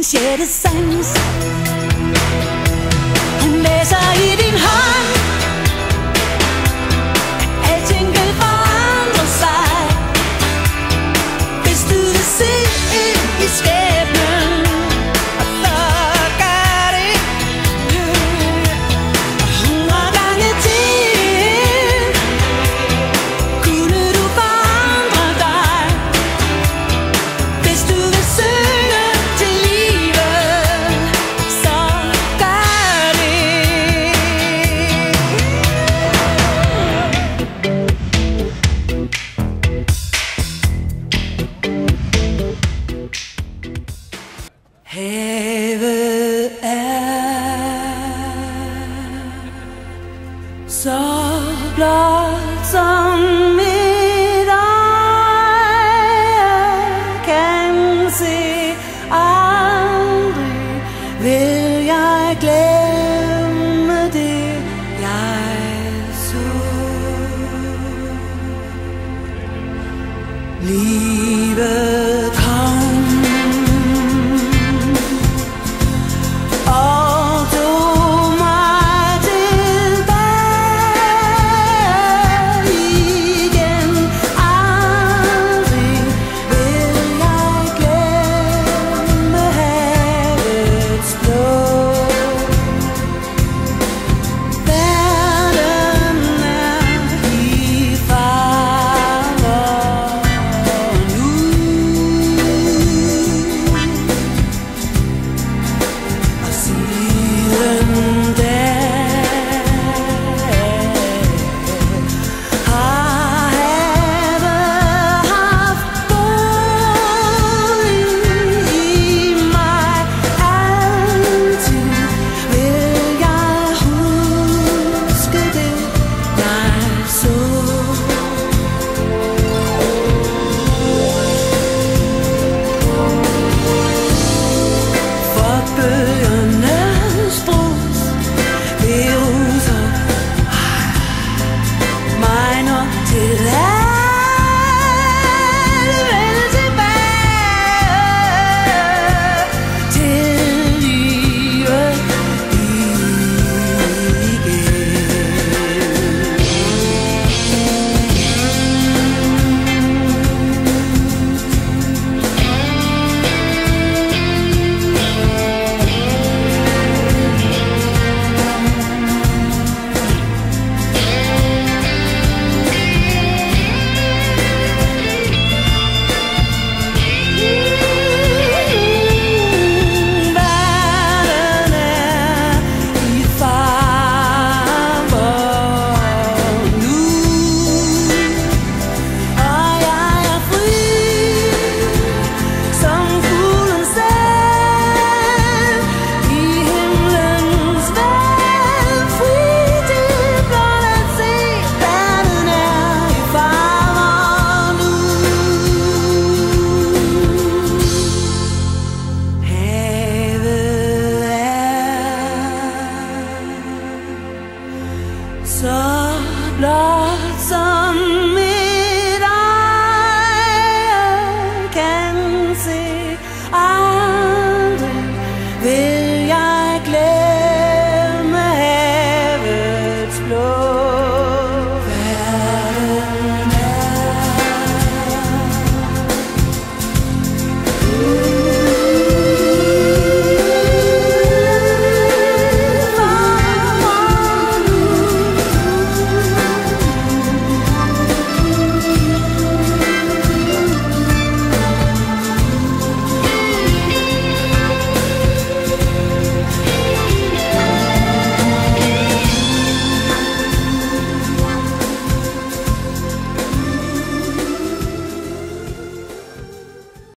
sjette sans. Hun læser i din hånd, at alting vil forandre sig. Hvis du vil se ind i skæbnen, og så gør det 100 gange til, kunne du forandre dig. Hvis du vil synge til livet, så gør det. Havet er så blot som mit øje kan se. Aldrig vil jeg glemme det, jeg så. Livet kom og tog mig tilbage igen. Aldrig vil jeg glemme havets blå. Verden er i fare nu, og siden da har havet haft bolig i mig. Altid vil jeg huske det, jeg så. For bøgernes brus viruser mig nok til at vende tilbage til livet verden er i fare nu, og jeg er fri som fuglen selv i himlens væld. Fri til blot at se, verden er i fare nu. Havet er så blot som